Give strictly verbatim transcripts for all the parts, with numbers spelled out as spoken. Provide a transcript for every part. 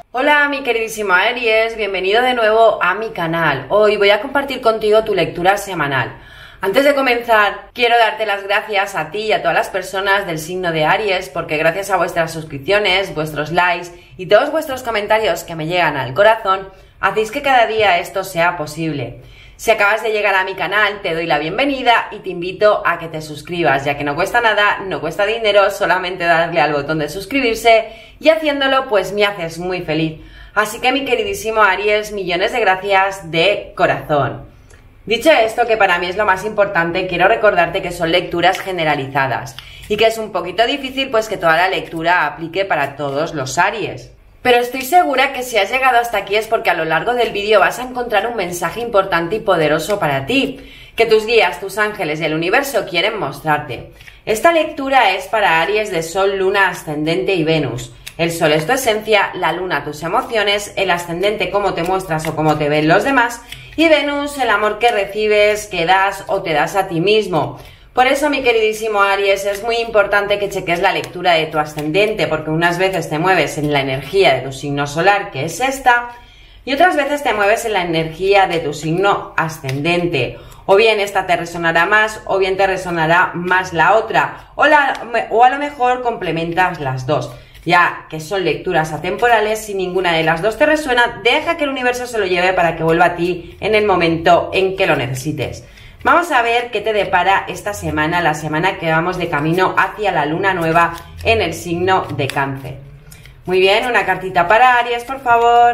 Hola mi queridísimo Aries, bienvenido de nuevo a mi canal. Hoy voy a compartir contigo tu lectura semanal. Antes de comenzar, quiero darte las gracias a ti y a todas las personas del signo de Aries, porque gracias a vuestras suscripciones, vuestros likes y todos vuestros comentarios que me llegan al corazón, hacéis que cada día esto sea posible. Si acabas de llegar a mi canal, te doy la bienvenida y te invito a que te suscribas, ya que no cuesta nada, no cuesta dinero, solamente darle al botón de suscribirse y haciéndolo pues me haces muy feliz. Así que mi queridísimo Aries, millones de gracias de corazón. Dicho esto, que para mí es lo más importante, quiero recordarte que son lecturas generalizadas y que es un poquito difícil pues que toda la lectura aplique para todos los Aries. Pero estoy segura que si has llegado hasta aquí es porque a lo largo del vídeo vas a encontrar un mensaje importante y poderoso para ti, que tus guías, tus ángeles y el universo quieren mostrarte. Esta lectura es para Aries de Sol, Luna, Ascendente y Venus. El Sol es tu esencia, la Luna tus emociones, el Ascendente cómo te muestras o cómo te ven los demás y Venus el amor que recibes, que das o te das a ti mismo. Por eso, mi queridísimo Aries, es muy importante que cheques la lectura de tu ascendente, porque unas veces te mueves en la energía de tu signo solar, que es esta, y otras veces te mueves en la energía de tu signo ascendente. O bien esta te resonará más, o bien te resonará más la otra, o, la, o a lo mejor complementas las dos. Ya que son lecturas atemporales, si ninguna de las dos te resuena, deja que el universo se lo lleve para que vuelva a ti en el momento en que lo necesites. Vamos a ver qué te depara esta semana, la semana que vamos de camino hacia la luna nueva en el signo de Cáncer. Muy bien, una cartita para Aries, por favor.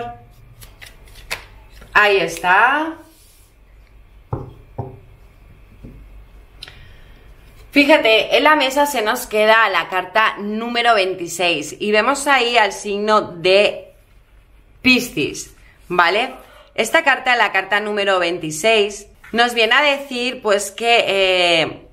Ahí está. Fíjate, en la mesa se nos queda la carta número veintiséis y vemos ahí al signo de Piscis, ¿vale? Esta carta, la carta número veintiséis, nos viene a decir pues que eh,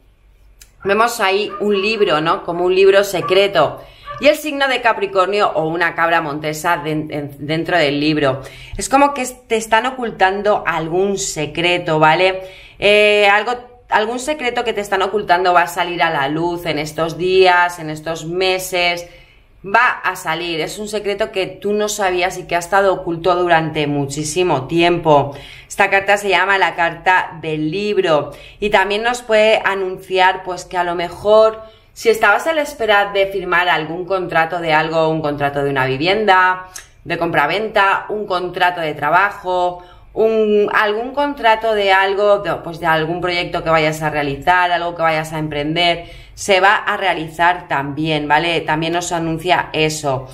vemos ahí un libro, ¿no? Como un libro secreto. Y el signo de Capricornio o una cabra montesa de, de, dentro del libro. Es como que te están ocultando algún secreto, ¿vale? Eh, algo, algún secreto que te están ocultando va a salir a la luz en estos días, en estos meses. Va a salir, es un secreto que tú no sabías y que ha estado oculto durante muchísimo tiempo. Esta carta se llama la carta del libro y también nos puede anunciar pues que a lo mejor si estabas a la espera de firmar algún contrato de algo, un contrato de una vivienda, de compraventa, un contrato de trabajo, un, algún contrato de algo, de, pues de algún proyecto que vayas a realizar, algo que vayas a emprender, se va a realizar también, ¿vale? También nos anuncia eso.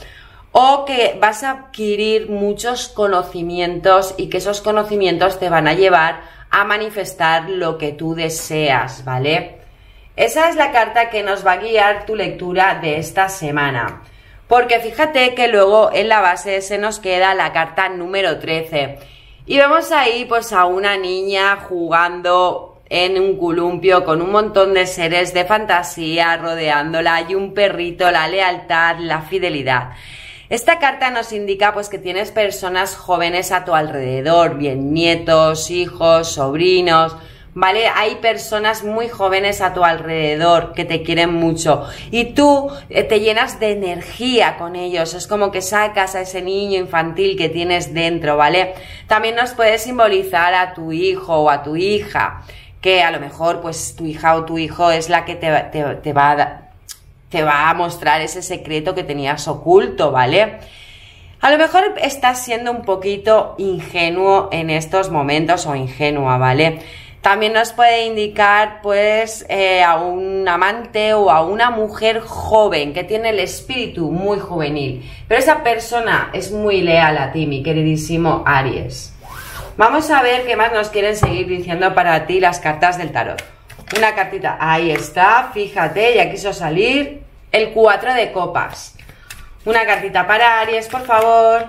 O que vas a adquirir muchos conocimientos y que esos conocimientos te van a llevar a manifestar lo que tú deseas, ¿vale? Esa es la carta que nos va a guiar tu lectura de esta semana. Porque fíjate que luego en la base se nos queda la carta número trece. Y vemos ahí pues a una niña jugando en un columpio con un montón de seres de fantasía rodeándola y un perrito, la lealtad, la fidelidad. Esta carta nos indica pues que tienes personas jóvenes a tu alrededor, bien nietos, hijos, sobrinos, ¿vale? Hay personas muy jóvenes a tu alrededor que te quieren mucho y tú te llenas de energía con ellos, es como que sacas a ese niño infantil que tienes dentro, ¿vale? También nos puede simbolizar a tu hijo o a tu hija, que a lo mejor pues tu hija o tu hijo es la que te, te, te va a dar, te va a mostrar ese secreto que tenías oculto, ¿vale? A lo mejor estás siendo un poquito ingenuo en estos momentos o ingenua, ¿vale? También nos puede indicar pues eh, a un amante o a una mujer joven que tiene el espíritu muy juvenil. Pero esa persona es muy leal a ti, mi queridísimo Aries. Vamos a ver qué más nos quieren seguir diciendo para ti las cartas del tarot. Una cartita, ahí está, fíjate, ya quiso salir el cuatro de copas. Una cartita para Aries, por favor.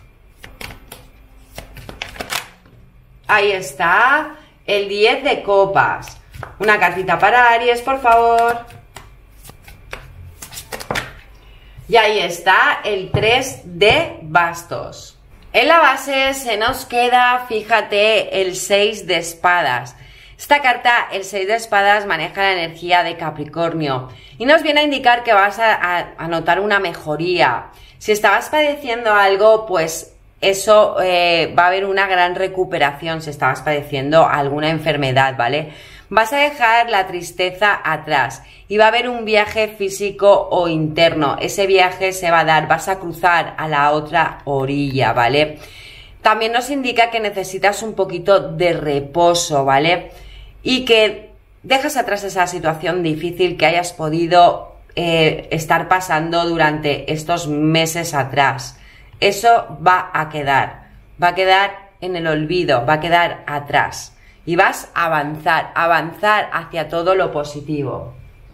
Ahí está, el diez de copas. Una cartita para Aries, por favor. Y ahí está, el tres de bastos. En la base se nos queda, fíjate, el seis de espadas. Esta carta, el seis de espadas, maneja la energía de Capricornio y nos viene a indicar que vas a, a, a notar una mejoría. Si estabas padeciendo algo, pues eso eh, va a haber una gran recuperación si estabas padeciendo alguna enfermedad, ¿vale? Vas a dejar la tristeza atrás y va a haber un viaje físico o interno. Ese viaje se va a dar, vas a cruzar a la otra orilla, ¿vale? También nos indica que necesitas un poquito de reposo, ¿vale? Y que dejas atrás esa situación difícil que hayas podido eh, estar pasando durante estos meses atrás. Eso va a quedar, va a quedar en el olvido, va a quedar atrás. Y vas a avanzar, avanzar hacia todo lo positivo.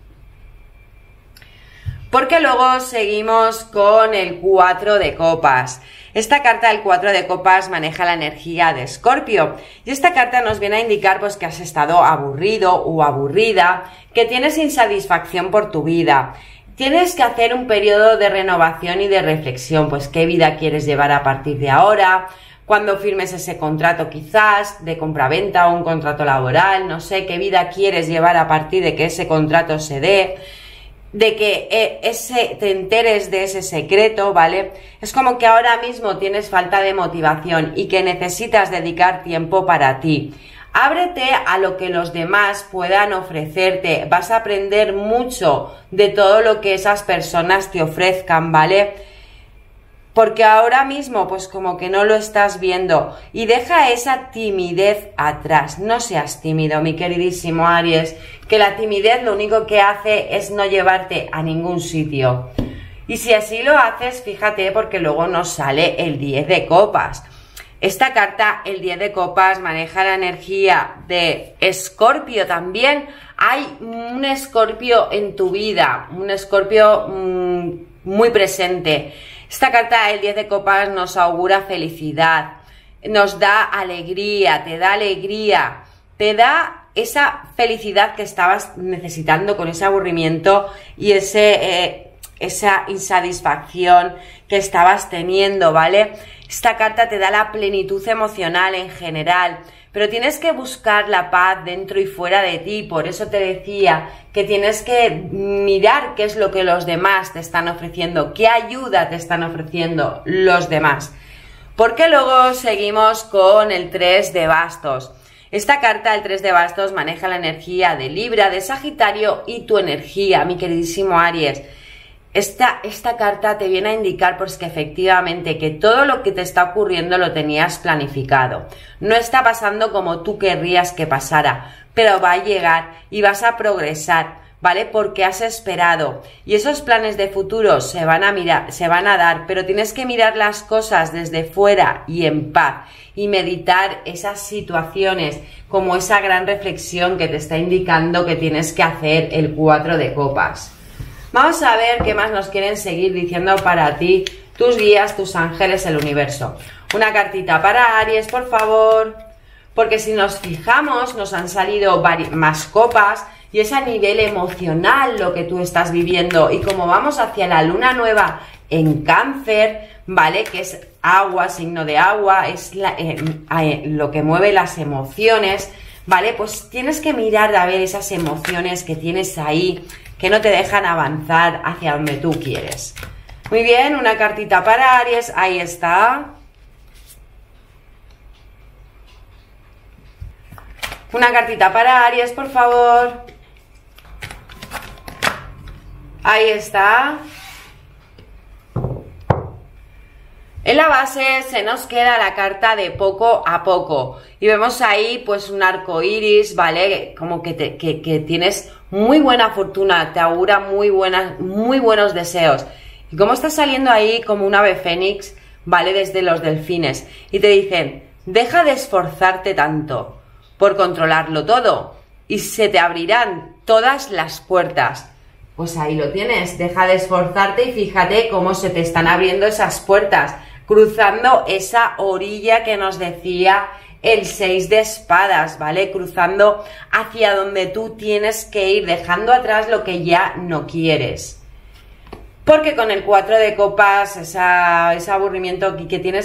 Porque luego seguimos con el cuatro de copas. Esta carta del cuatro de copas maneja la energía de Escorpio y esta carta nos viene a indicar pues que has estado aburrido o aburrida, que tienes insatisfacción por tu vida. Tienes que hacer un periodo de renovación y de reflexión, pues qué vida quieres llevar a partir de ahora, cuando firmes ese contrato quizás de compraventa o un contrato laboral, no sé qué vida quieres llevar a partir de que ese contrato se dé, de que ese, te enteres de ese secreto, ¿vale? Es como que ahora mismo tienes falta de motivación y que necesitas dedicar tiempo para ti. Ábrete a lo que los demás puedan ofrecerte, vas a aprender mucho de todo lo que esas personas te ofrezcan, ¿vale? Porque ahora mismo pues como que no lo estás viendo y deja esa timidez atrás. No seas tímido, mi queridísimo Aries, que la timidez lo único que hace es no llevarte a ningún sitio. Y si así lo haces, fíjate, porque luego nos sale el diez de copas. Esta carta, el diez de copas, maneja la energía de Escorpio también. Hay un Escorpio en tu vida, un Escorpio mmm, muy presente. Esta carta, el diez de copas, nos augura felicidad, nos da alegría, te da alegría, te da esa felicidad que estabas necesitando con ese aburrimiento y ese, eh, esa insatisfacción que estabas teniendo, ¿vale? Esta carta te da la plenitud emocional en general, pero tienes que buscar la paz dentro y fuera de ti. Por eso te decía que tienes que mirar qué es lo que los demás te están ofreciendo, qué ayuda te están ofreciendo los demás. Porque luego seguimos con el tres de bastos. Esta carta, el tres de bastos, maneja la energía de Libra, de Sagitario y tu energía, mi queridísimo Aries. Esta, esta carta te viene a indicar pues que efectivamente que todo lo que te está ocurriendo lo tenías planificado. No está pasando como tú querrías que pasara, pero va a llegar y vas a progresar, ¿vale? Porque has esperado y esos planes de futuro se van a mirar, se van a dar, pero tienes que mirar las cosas desde fuera y en paz y meditar esas situaciones como esa gran reflexión que te está indicando que tienes que hacer el cuatro de copas. Vamos a ver qué más nos quieren seguir diciendo para ti, tus guías, tus ángeles, el universo. Una cartita para Aries, por favor, porque si nos fijamos, nos han salido más copas y es a nivel emocional lo que tú estás viviendo. Y como vamos hacia la luna nueva en Cáncer, ¿vale? Que es agua, signo de agua, es la, eh, eh, lo que mueve las emociones, ¿vale? Pues tienes que mirar a ver esas emociones que tienes ahí, que no te dejan avanzar hacia donde tú quieres. Muy bien, una cartita para Aries, ahí está. Una cartita para Aries, por favor. Ahí está. En la base se nos queda la carta de poco a poco y vemos ahí pues un arco iris, ¿vale? Como que, te, que, que tienes muy buena fortuna, te augura muy, buenas, muy buenos deseos. Y como estás saliendo ahí como un ave fénix, ¿vale? Desde los delfines y te dicen, deja de esforzarte tanto por controlarlo todo y se te abrirán todas las puertas. Pues ahí lo tienes, deja de esforzarte y fíjate cómo se te están abriendo esas puertas, cruzando esa orilla que nos decía el seis de espadas, ¿vale? Cruzando hacia donde tú tienes que ir, dejando atrás lo que ya no quieres. Porque con el cuatro de copas, esa, ese aburrimiento que tienes que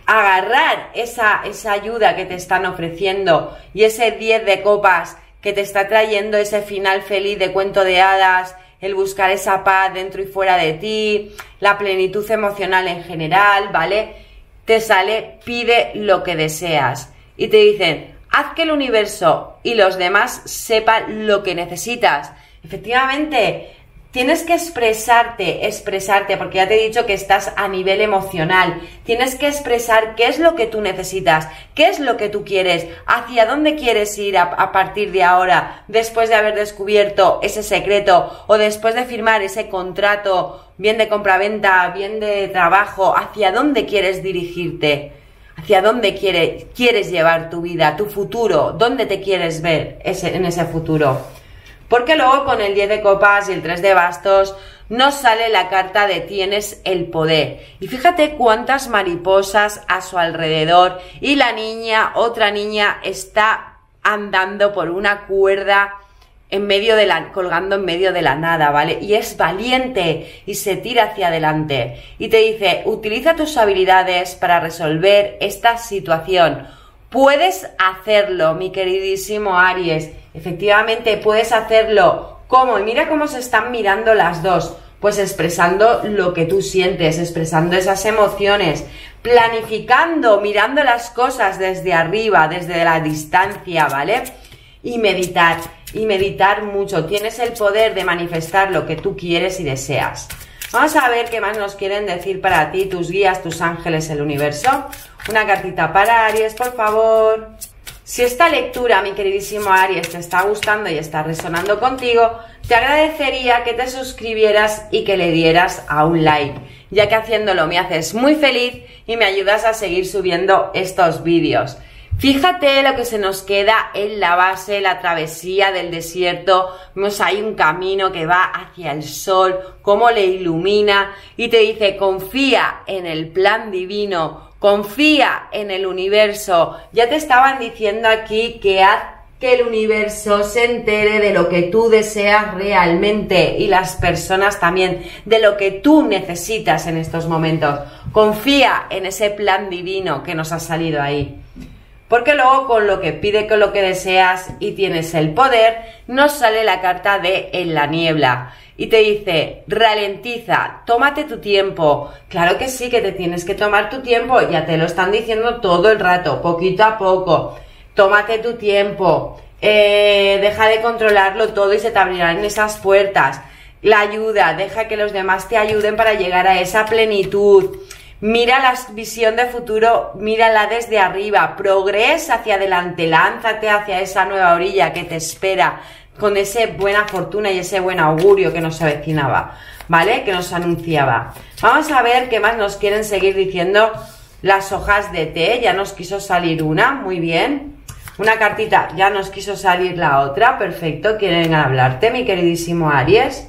agarrar esa, esa ayuda que te están ofreciendo y ese diez de copas que te está trayendo ese final feliz de cuento de hadas, el buscar esa paz dentro y fuera de ti, la plenitud emocional en general, ¿vale? Te sale, pide lo que deseas. Y te dicen, haz que el universo y los demás sepan lo que necesitas. Efectivamente, tienes que expresarte, expresarte, porque ya te he dicho que estás a nivel emocional. Tienes que expresar qué es lo que tú necesitas, qué es lo que tú quieres, hacia dónde quieres ir a, a partir de ahora, después de haber descubierto ese secreto o después de firmar ese contrato, bien de compraventa, bien de trabajo, hacia dónde quieres dirigirte, hacia dónde quiere, quieres llevar tu vida, tu futuro, dónde te quieres ver ese, en ese futuro. Porque luego con el diez de copas y el tres de bastos nos sale la carta de tienes el poder. Y fíjate cuántas mariposas a su alrededor y la niña, otra niña, está andando por una cuerda en medio de la, colgando en medio de la nada, ¿vale? Y es valiente y se tira hacia adelante. Y te dice, utiliza tus habilidades para resolver esta situación. Puedes hacerlo, mi queridísimo Aries. Efectivamente, puedes hacerlo. ¿Cómo? Y mira cómo se están mirando las dos. Pues expresando lo que tú sientes, expresando esas emociones, planificando, mirando las cosas desde arriba, desde la distancia, ¿vale? Y meditar, y meditar mucho. Tienes el poder de manifestar lo que tú quieres y deseas. Vamos a ver qué más nos quieren decir para ti, tus guías, tus ángeles, el universo. Una cartita para Aries, por favor. Si esta lectura, mi queridísimo Aries, te está gustando y está resonando contigo, te agradecería que te suscribieras y que le dieras a un like, ya que haciéndolo me haces muy feliz y me ayudas a seguir subiendo estos vídeos. Fíjate lo que se nos queda en la base, la travesía del desierto. Vemos ahí un camino que va hacia el sol, cómo le ilumina y te dice, confía en el plan divino, confía en el universo. Ya te estaban diciendo aquí que haz que el universo se entere de lo que tú deseas realmente y las personas también, de lo que tú necesitas en estos momentos. Confía en ese plan divino que nos ha salido ahí. Porque luego con lo que pide, con lo que deseas y tienes el poder, nos sale la carta de en la niebla. Y te dice, ralentiza, tómate tu tiempo. Claro que sí, que te tienes que tomar tu tiempo, ya te lo están diciendo todo el rato, poquito a poco. Tómate tu tiempo, eh, deja de controlarlo todo y se te abrirán esas puertas. La ayuda, deja que los demás te ayuden para llegar a esa plenitud. Mira la visión de futuro, mírala desde arriba, progresa hacia adelante, lánzate hacia esa nueva orilla que te espera con esa buena fortuna y ese buen augurio que nos avecinaba, ¿vale? Que nos anunciaba. Vamos a ver qué más nos quieren seguir diciendo las hojas de té. Ya nos quiso salir una, muy bien. Una cartita, ya nos quiso salir la otra, perfecto. Quieren hablarte, mi queridísimo Aries.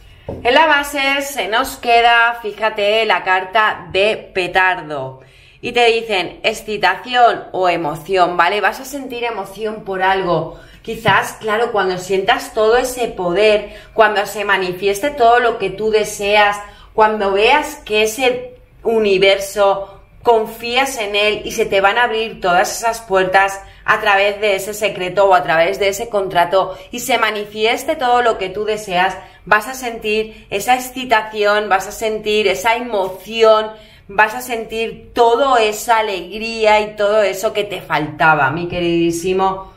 En la base se nos queda, fíjate, la carta de petardo. Y te dicen excitación o emoción, ¿vale? Vas a sentir emoción por algo. Quizás, claro, cuando sientas todo ese poder, cuando se manifieste todo lo que tú deseas, cuando veas que ese universo, confías en él y se te van a abrir todas esas puertas a través de ese secreto o a través de ese contrato y se manifieste todo lo que tú deseas, vas a sentir esa excitación, vas a sentir esa emoción, vas a sentir toda esa alegría y todo eso que te faltaba, mi queridísimo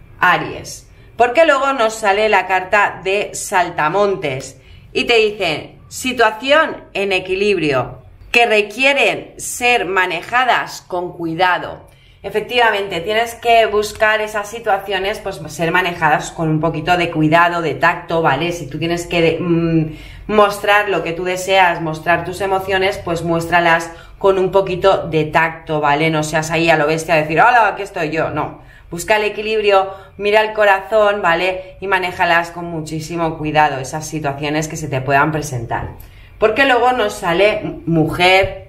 Aries. Porque luego nos sale la carta de saltamontes y te dicen situación en equilibrio que requieren ser manejadas con cuidado. Efectivamente, tienes que buscar esas situaciones, pues ser manejadas con un poquito de cuidado, de tacto, ¿vale? Si tú tienes que mmm, mostrar lo que tú deseas, mostrar tus emociones, pues muéstralas con un poquito de tacto, ¿vale? No seas ahí a lo bestia a decir, hola, aquí estoy yo, no. Busca el equilibrio, mira el corazón, ¿vale? Y manéjalas con muchísimo cuidado, esas situaciones que se te puedan presentar. Porque luego nos sale mujer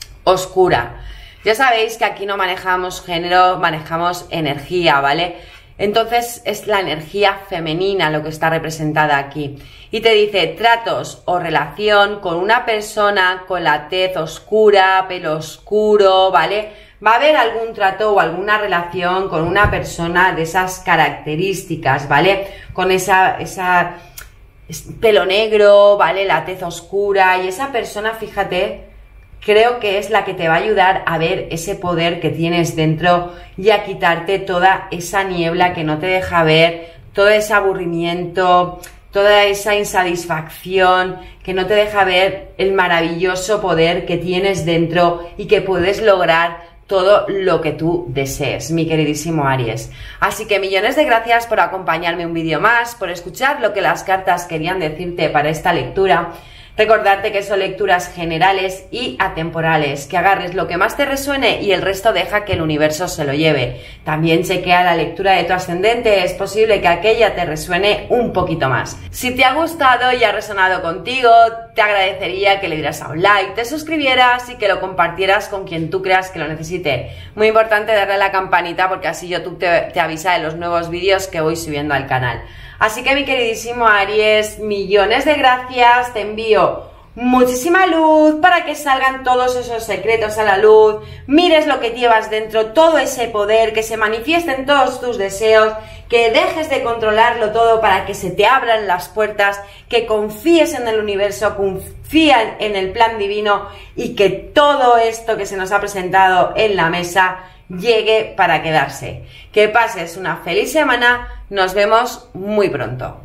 oscura. Ya sabéis que aquí no manejamos género, manejamos energía, ¿vale? Entonces es la energía femenina lo que está representada aquí. Y te dice tratos o relación con una persona con la tez oscura, pelo oscuro, ¿vale? Va a haber algún trato o alguna relación con una persona de esas características, ¿vale? Con esa, esa pelo negro, ¿vale? La tez oscura, y esa persona, fíjate, creo que es la que te va a ayudar a ver ese poder que tienes dentro y a quitarte toda esa niebla que no te deja ver, todo ese aburrimiento, toda esa insatisfacción que no te deja ver el maravilloso poder que tienes dentro y que puedes lograr todo lo que tú desees, mi queridísimo Aries. Así que millones de gracias por acompañarme un vídeo más, por escuchar lo que las cartas querían decirte para esta lectura. Recordarte que son lecturas generales y atemporales, que agarres lo que más te resuene y el resto deja que el universo se lo lleve. También chequea la lectura de tu ascendente, es posible que aquella te resuene un poquito más. Si te ha gustado y ha resonado contigo, te agradecería que le dieras a un like, te suscribieras y que lo compartieras con quien tú creas que lo necesite. Muy importante darle a la campanita porque así YouTube te, te avisa de los nuevos vídeos que voy subiendo al canal. Así que mi queridísimo Aries, millones de gracias, te envío muchísima luz para que salgan todos esos secretos a la luz, mires lo que llevas dentro, todo ese poder, que se manifiesten todos tus deseos, que dejes de controlarlo todo para que se te abran las puertas, que confíes en el universo, confía en el plan divino y que todo esto que se nos ha presentado en la mesa llegue para quedarse. Que pases una feliz semana, nos vemos muy pronto.